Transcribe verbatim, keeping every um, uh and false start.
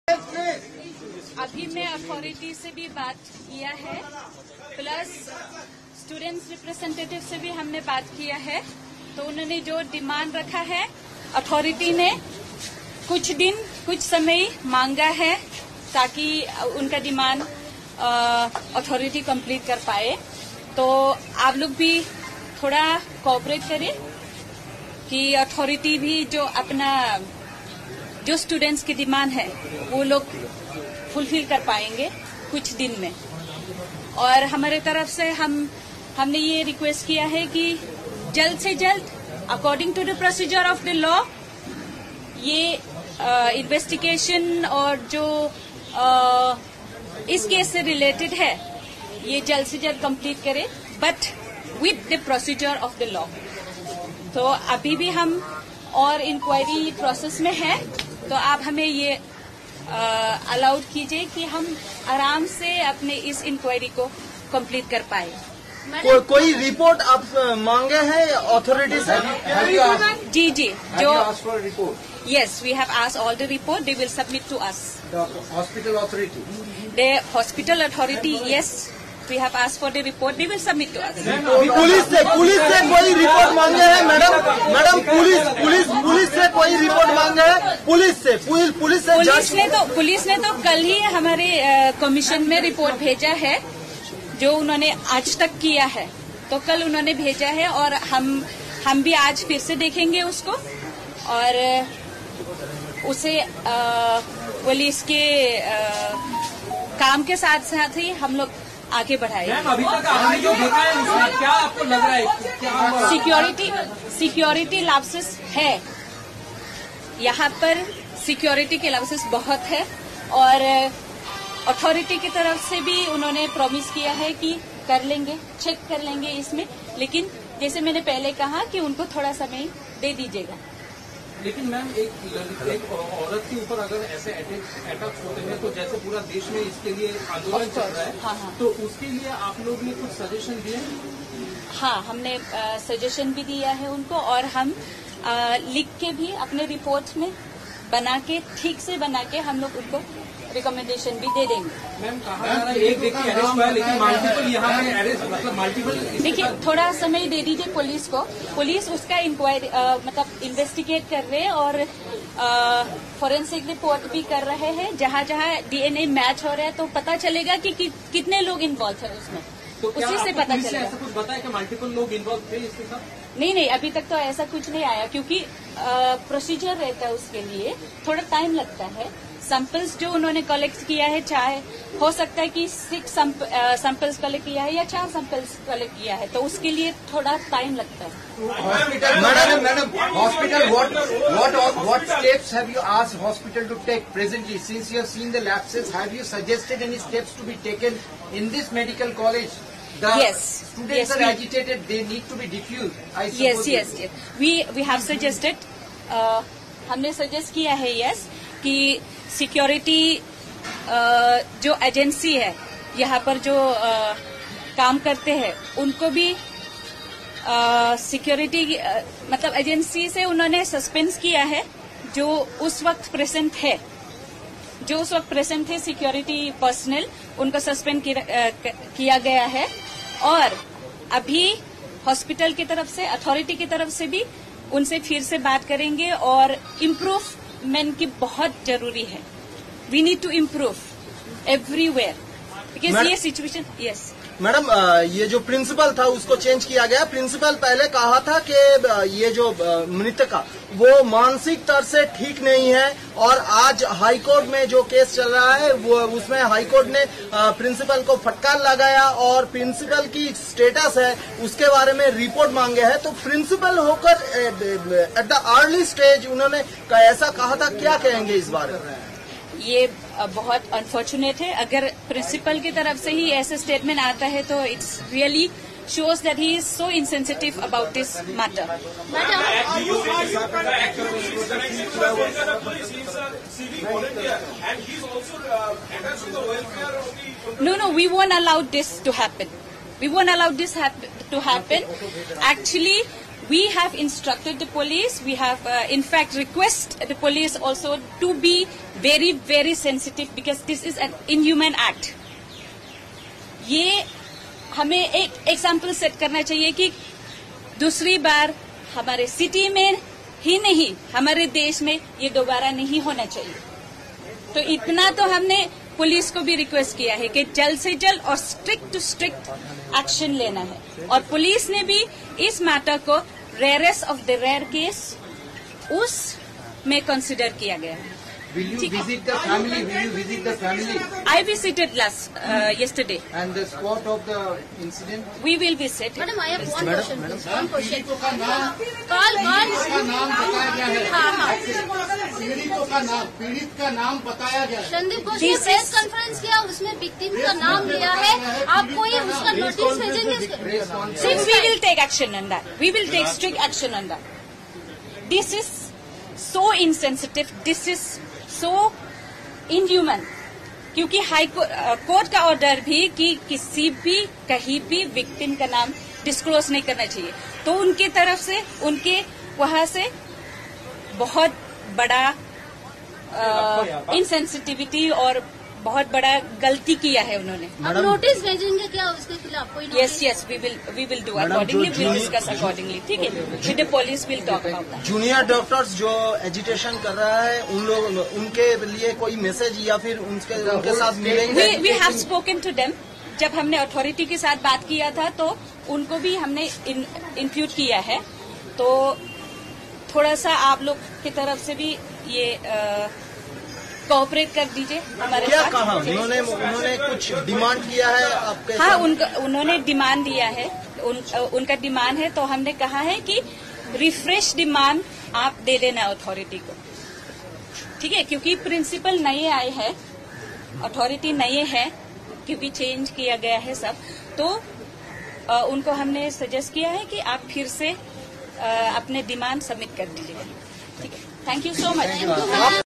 अभी मैं अथॉरिटी से भी बात किया है, प्लस स्टूडेंट्स रिप्रेजेंटेटिव से भी हमने बात किया है। तो उन्होंने जो डिमांड रखा है, अथॉरिटी ने कुछ दिन कुछ समय मांगा है ताकि उनका डिमांड अथॉरिटी कंप्लीट कर पाए। तो आप लोग भी थोड़ा कोऑपरेट करें कि अथॉरिटी भी जो अपना जो स्टूडेंट्स की डिमांड है वो लोग फुलफिल कर पाएंगे कुछ दिन में। और हमारे तरफ से हम हमने ये रिक्वेस्ट किया है कि जल्द से जल्द according to the procedure of the law ये इन्वेस्टिगेशन uh, और जो uh, इस केस से रिलेटेड है ये जल्द से जल्द कंप्लीट करें, but with the procedure of the law. तो अभी भी हम और इंक्वायरी प्रोसेस में है, तो आप हमें ये अलाउड uh, कीजिए कि हम आराम से अपने इस इंक्वायरी को कंप्लीट कर पाए। को, कोई रिपोर्ट आप मांगे हैं अथॉरिटी से? जी जी, जो report Yes, we have asked all the report. They will submit to us. The hospital authority. The hospital authority, yes, we have asked for the report. They will submit to us. Police से police से कोई report मांगे हैं madam? Madam police police police से कोई report मांगे हैं? Police से पुलिस पुलिस से पुलिस ने तो पुलिस ने तो कल ही हमारे कमीशन में रिपोर्ट भेजा है, जो उन्होंने आज तक किया है। तो कल उन्होंने भेजा है और हम हम भी आज फिर से देखेंगे उसको और उसे पुलिस के आ, काम के साथ साथ ही हम लोग आगे बढ़ाएंगे। अभी तक आपने जो देखा है उसमें क्या आपको लग रहा है? क्या सिक्योरिटी सिक्योरिटी लैप्सेस है यहाँ पर, सिक्योरिटी के लैप्सेस बहुत है और अथॉरिटी की तरफ से भी उन्होंने प्रॉमिस किया है कि कर लेंगे, चेक कर लेंगे इसमें। लेकिन जैसे मैंने पहले कहा कि उनको थोड़ा समय दे दीजिएगा। लेकिन मैम एक एक औरत के ऊपर अगर ऐसे अटैक होते हैं तो जैसे पूरा देश में इसके लिए आंदोलन चल रहा है, हाँ, हाँ। तो उसके लिए आप लोग ने कुछ सजेशन दिए? हाँ, हमने सजेशन भी दिया है उनको और हम आ, लिख के भी अपने रिपोर्ट में बना के ठीक से बना के हम लोग उनको रिकमेंडेशन भी दे देंगे। मैम कहा जा रहा है एक व्यक्ति अरेस्ट हुआ है लेकिन मल्टीपल यहाँ पे अरेस्ट मतलब मल्टीपल। देखिए थोड़ा समय दे दीजिए पुलिस को, पुलिस उसका इंक्वायरी मतलब इन्वेस्टिगेट कर रहे हैं और फॉरेंसिक रिपोर्ट भी कर रहे हैं। जहाँ जहाँ डीएनए मैच हो रहा है तो पता चलेगा कि, कि कितने लोग इन्वॉल्व है उसमें, तो उसी से पता चलेगा। ऐसा कुछ बताया कि मल्टीपल लोग इन्वॉल्व थे इसके साथ? नहीं नहीं, अभी तक तो ऐसा कुछ नहीं आया क्योंकि प्रोसीजर रहता है उसके लिए, थोड़ा टाइम लगता है। सैंपल्स जो उन्होंने कलेक्ट किया है, चाहे हो सकता है कि सिक्स सैंपल्स कलेक्ट किया है या चार सैंपल्स कलेक्ट किया है, तो उसके लिए थोड़ा टाइम लगता है। Hospital madam madam hospital what what what steps have you asked hospital to take presently since you have seen the lapses? Have you suggested any steps to be taken in this medical college? The yes, students yes, are we, agitated. They need to be diffused. I yes, yes, yes. We we have suggested. Uh, हमने suggest किया है yes कि security uh, जो agency है यहाँ पर जो uh, काम करते हैं उनको भी सिक्योरिटी uh, uh, मतलब एजेंसी से उन्होंने सस्पेंस किया है। जो उस वक्त प्रेजेंट है जो उस वक्त प्रेजेंट है सिक्योरिटी पर्सनल, उनको सस्पेंड किया गया है। और अभी हॉस्पिटल की तरफ से, अथॉरिटी की तरफ से भी उनसे फिर से बात करेंगे और इम्प्रूवमेंट की बहुत जरूरी है। We need to improve everywhere because ये सिचुएशन। यस मैडम, ये जो प्रिंसिपल था उसको चेंज किया गया। प्रिंसिपल पहले कहा था कि ये जो मृतका वो मानसिक तरह से ठीक नहीं है और आज हाईकोर्ट में जो केस चल रहा है वो उसमें हाईकोर्ट ने प्रिंसिपल को फटकार लगाया और प्रिंसिपल की स्टेटस है उसके बारे में रिपोर्ट मांगे है। तो प्रिंसिपल होकर एट द अर्ली स्टेज उन्होंने ऐसा कहा था, क्या कहेंगे इस बारे में? ये बहुत अनफॉर्चुनेट है। अगर प्रिंसिपल की तरफ से ही ऐसे स्टेटमेंट आता है तो it's really shows that he is so insensitive about this matter. No, no, we won't allow this to happen. We won't allow this hap to happen. Actually, we have instructed the police, we have uh, in fact request the police also to be very very sensitive because this is an inhuman act. ये हमें एक example set करना चाहिए कि दूसरी बार हमारे city में ही नहीं हमारे देश में ये दोबारा नहीं होना चाहिए. तो इतना तो हमने पुलिस को भी रिक्वेस्ट किया है कि जल्द से जल्द और स्ट्रिक्ट टू स्ट्रिक्ट एक्शन लेना है. और पुलिस ने भी इस मैटर को rarest of the rare case उस में कंसिडर किया गया है. Will you visit the family? Will you visit the family? I visited last uh, yesterday. And the spot of the incident? We will visit. Madam, I have one question. One question. का नाम Call, call. का नाम बताया गया है. हाँ हाँ. पीड़ितों का नाम पीड़ित का नाम बताया गया है. संदीप घोष ने प्रेस कॉन्फ्रेंस किया, उसमें विक्टिम का नाम लिया है. आप कोई उसका नोटिस भेजेंगे? Since we will take action on that, we will take strict action on that. This is so insensitive. This is so inhuman. क्योंकि हाई कोर्ट का ऑर्डर भी कि किसी भी कहीं भी विक्टिम का नाम डिस्क्लोज नहीं करना चाहिए. तो उनकी तरफ से उनके वहां से बहुत बड़ा इनसेंसिटिविटी और बहुत बड़ा गलती किया है उन्होंने. आप नोटिस भेजेंगे क्या उसके खिलाफ? कोई yes yes we will we will do accordingly, we will discuss accordingly. ठीक है, with the police will talk about that. Junior doctors जो एजिटेशन कर रहा है उन लोग उनके लिए कोई मैसेज या फिर उनके उनके साथ मिलेंगे? We have spoken to them. जब हमने अथॉरिटी के साथ बात किया था तो उनको भी हमने इंक्लूड किया है. तो थोड़ा सा आप लोग की तरफ से भी ये कोऑपरेट कर दीजिए हमारे क्या साथ. कहा उन्होंने? उन्होंने कुछ डिमांड किया है आपके? हाँ, उनका उन्होंने डिमांड दिया है. उन, उनका डिमांड है तो हमने कहा है कि रिफ्रेश डिमांड आप दे देना अथॉरिटी को. ठीक है, क्योंकि प्रिंसिपल नए आए हैं, अथॉरिटी नए है, क्योंकि चेंज किया गया है सब. तो आ, उनको हमने सजेस्ट किया है कि आप फिर से आ, अपने डिमांड सबमिट कर दीजिएगा. ठीक है, थैंक यू सो मच.